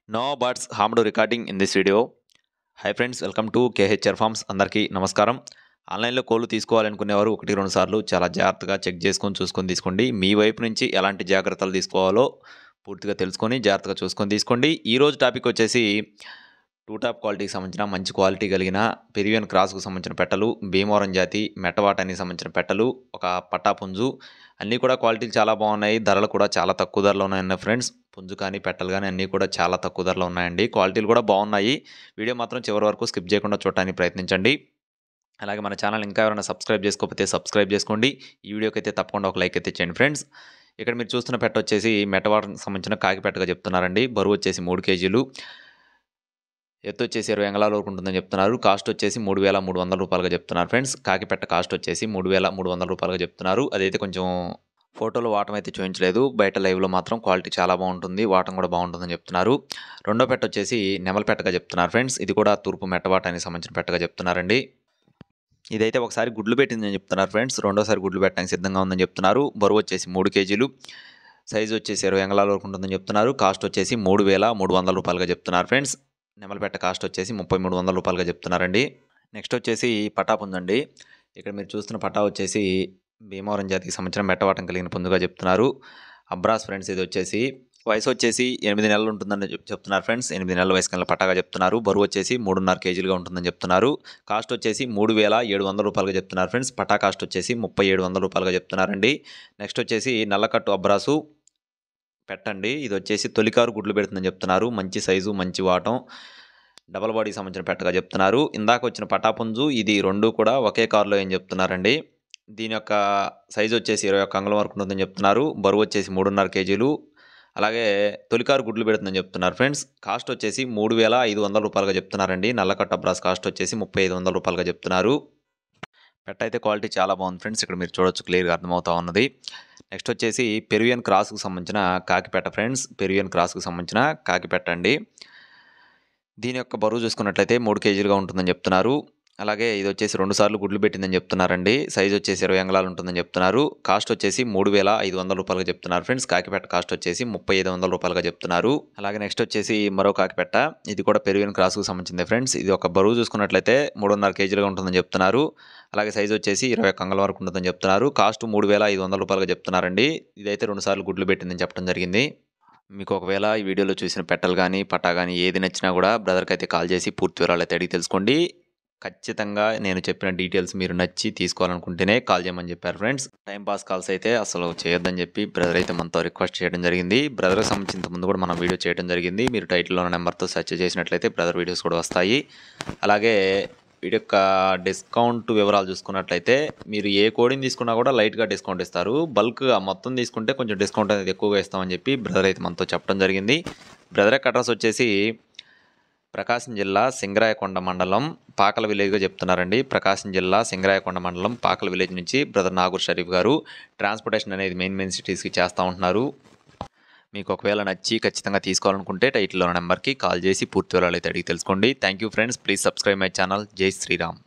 No birds harmed recording in this video. Hi friends, welcome to KHR farms. అందరికీ నమస్కారం. ఆన్లైన్లో కోళ్ళు తీసుకోవాలనుకునేవారు 1-2 సార్లు చాలా జాగ్రత్తగా చెక్ చేసుకొని చూసుకొని తీసుకోండి. మీ వైపు నుంచి ఎలాంటి జాగ్రత్తలు తీసుకోవాలో పూర్తిగా తెలుసుకొని జాగ్రత్తగా చూసుకొని తీసుకోండి. ఈరోజు టాపిక్ వచ్చేసి టూ టాప్ క్వాలిటీకి సంబంధించిన మంచి క్వాలిటీ కలిగిన పెరివియన్ క్రాస్కు సంబంధించిన పెట్టలు, భీమవరం జాతి మెట్టవాటానికి సంబంధించిన పెట్టలు, ఒక పట్టాపుంజు అన్నీ కూడా క్వాలిటీలు చాలా బాగున్నాయి. ధరలు కూడా చాలా తక్కువ ధరలో ఉన్నాయండి ఫ్రెండ్స్. పుంజు కానీ పెట్టలు కానీ అన్నీ కూడా చాలా తక్కువ ధరలో ఉన్నాయండి. క్వాలిటీలు కూడా బాగున్నాయి. వీడియో మాత్రం చివరి వరకు స్కిప్ చేయకుండా చూడటానికి ప్రయత్నించండి. అలాగే మన ఛానల్ ఇంకా ఎవరైనా సబ్స్క్రైబ్ చేసుకోకపోతే సబ్స్క్రైబ్ చేసుకోండి. ఈ వీడియోకి అయితే తప్పకుండా ఒక లైక్ అయితే చేయండి ఫ్రెండ్స్. ఇక్కడ మీరు చూస్తున్న పెట్ట వచ్చేసి మెట్టవాటానికి సంబంధించిన కాకి పెట్టగా చెప్తున్నారండి. బరువు వచ్చేసి 3 కేజీలు, ఎత్తు వచ్చేసి 20 అంగుళాల వరకు ఉంటుందని చెప్తున్నారు. కాస్ట్ వచ్చేసి 3,300 రూపాయలుగా చెప్తున్నారు ఫ్రెండ్స్. కాకిపెట్ట కాస్ట్ వచ్చేసి 3,300 రూపాయలుగా చెప్తున్నారు. అదైతే కొంచెం ఫోటోలో వాటం అయితే చూపించలేదు, బయట లైవ్లో మాత్రం క్వాలిటీ చాలా బాగుంటుంది, వాటం కూడా బాగుంటుందని చెప్తున్నారు. రెండో పెట్ట వచ్చేసి నెమల పెట్టగా చెప్తున్నారు ఫ్రెండ్స్. ఇది కూడా తూర్పు మెట్టవాటానికి సంబంధించిన పెట్టగా చెప్తున్నారండి. ఇదైతే ఒకసారి గుడ్లు పెట్టిందని చెప్తున్నారు ఫ్రెండ్స్. రెండోసారి గుడ్లు పెట్టడానికి సిద్ధంగా ఉందని చెప్తున్నారు. బరువు వచ్చేసి 3 కేజీలు, సైజు వచ్చేసి 20 అంగుళాల వరకు ఉంటుందని చెప్తున్నారు. కాస్ట్ వచ్చేసి 3,300 రూపాయలుగా చెప్తున్నారు ఫ్రెండ్స్. నెమలపెట్ట కాస్ట్ వచ్చేసి 3,300 రూపాయలుగా చెప్తున్నారండి. నెక్స్ట్ వచ్చేసి పటా పుంజండి. ఇక్కడ మీరు చూస్తున్న పటా వచ్చేసి భీమవరం జాతికి సంబంధించిన మెట్టవాటం కలిగిన పుంజుగా చెప్తున్నారు. అబ్రాస్ ఫ్రెండ్స్. ఇది వచ్చేసి వయసు వచ్చేసి 8 నెలలు ఉంటుందని చెప్తున్నారు ఫ్రెండ్స్. 8 నెలల వయసు కల్లా పటాగా చెప్తున్నారు. బరువు వచ్చేసి 3.5 కేజీలుగా ఉంటుందని చెప్తున్నారు. కాస్ట్ వచ్చేసి 3,700 రూపాయలుగా చెప్తున్నారు ఫ్రెండ్స్. పటా కాస్ట్ వచ్చేసి 3,700 రూపాయలుగా చెప్తున్నారండి. నెక్స్ట్ వచ్చేసి నల్లకట్టు అబ్రాసు పెట్టండి. ఇది వచ్చేసి తొలికారు గుడ్లు పెడుతుందని చెప్తున్నారు. మంచి సైజు, మంచి వాటం, డబల్ బాడీకి సంబంధించిన పెట్టగా చెప్తున్నారు. ఇందాక వచ్చిన పటాపుంజు ఇది రెండు కూడా ఒకే కారులో ఏం చెప్తున్నారండి. దీని యొక్క సైజు వచ్చేసి 21 అంగుళం వరకు ఉంటుందని చెప్తున్నారు. బరువు వచ్చేసి 3.5 కేజీలు. అలాగే తొలికారు గుడ్లు పెడుతుందని చెప్తున్నారు ఫ్రెండ్స్. కాస్ట్ వచ్చేసి 3,500 రూపాయలుగా చెప్తున్నారండి. నల్లకట్ట అబ్రాస్ కాస్ట్ వచ్చేసి 3,500 రూపాయలుగా చెప్తున్నారు. పెట్ట అయితే క్వాలిటీ చాలా బాగుంది ఫ్రెండ్స్. ఇక్కడ మీరు చూడొచ్చు, క్లియర్గా అర్థమవుతా ఉన్నది. నెక్స్ట్ వచ్చేసి పెరువియన్ క్రాస్కు సంబంధించిన కాకిపెట్ట ఫ్రెండ్స్. పెరువియన్ క్రాస్కు సంబంధించిన కాకిపెట్ట అండి. దీని యొక్క బరువు చూసుకున్నట్లయితే 3 కేజీలుగా ఉంటుందని చెప్తున్నారు. అలాగే ఇది వచ్చేసి 2 సార్లు గుడ్లు పెట్టిందని చెప్తున్నారండి. సైజు వచ్చేసి 20 అంగుళాలు ఉంటుందని చెప్తున్నారు. కాస్ట్ వచ్చేసి 3,500 రూపాయలుగా చెప్తున్నారు ఫ్రెండ్స్. కాకిపెట్ట కాస్ట్ వచ్చేసి 3,500 రూపాయలుగా చెప్తున్నారు. అలాగే నెక్స్ట్ వచ్చేసి మరో కాకిపెట్ట. ఇది కూడా పెరువియన్ క్రాస్కు సంబంధించింది ఫ్రెండ్స్. ఇది ఒక బరువు చూసుకున్నట్లయితే 3.5 కేజీలుగా ఉంటుందని చెప్తున్నారు. అలాగే సైజు వచ్చేసి 21 అంగుళాల వరకు ఉంటుందని చెప్తున్నారు. కాస్ట్ 3,500 రూపాయలుగా చెప్తున్నారండి. ఇదైతే 2 సార్లు గుడ్లు పెట్టిందని చెప్పడం జరిగింది. మీకు ఒకవేళ ఈ వీడియోలో చూసిన పెట్టలు కానీ పటా కానీ ఏది నచ్చినా కూడా బ్రదర్కి అయితే కాల్ చేసి పూర్తి వివరాలు అయితే అడిగి తెలుసుకోండి. ఖచ్చితంగా నేను చెప్పిన డీటెయిల్స్ మీరు నచ్చి తీసుకోవాలనుకుంటేనే కాల్ చేయమని చెప్పారు ఫ్రెండ్స్. టైంపాస్ కాల్స్ అయితే అసలు చేయొద్దని చెప్పి బ్రదర్ అయితే మనతో రిక్వెస్ట్ చేయడం జరిగింది. బ్రదర్కి సంబంధించిన ముందు కూడా మనం వీడియో చేయడం జరిగింది. మీరు టైటిల్లో ఉన్న నెంబర్తో సెర్చ్ చేసినట్లయితే బ్రదర్ వీడియోస్ కూడా వస్తాయి. అలాగే వీటి యొక్క డిస్కౌంట్ వివరాలు చూసుకున్నట్లయితే మీరు ఏ కోడిని తీసుకున్నా కూడా లైట్గా డిస్కౌంట్ ఇస్తారు. బల్క్గా మొత్తం తీసుకుంటే కొంచెం డిస్కౌంట్ అనేది ఎక్కువగా ఇస్తామని చెప్పి బ్రదర్ అయితే మనతో చెప్పడం జరిగింది. బ్రదర్ యొక్క అడ్రస్ వచ్చేసి ప్రకాశం జిల్లా సింగరాయకొండ మండలం పాకల విలేజ్గా చెప్తున్నారండి. ప్రకాశం జిల్లా సింగరాయకొండ మండలం పాకల విలేజ్ నుంచి బ్రదర్ నాగూర్ షరీఫ్ గారు ట్రాన్స్పోర్టేషన్ అనేది మెయిన్ సిటీస్కి చేస్తూ ఉంటున్నారు. మీకు ఒకవేళ నచ్చి ఖచ్చితంగా తీసుకోవాలనుకుంటే టైటిల్లో నెంబర్కి కాల్ చేసి పూర్తి వివరాలు అయితే అడిగి తెలుసుకోండి. Thank you friends. Please subscribe my channel. జై శ్రీరామ్.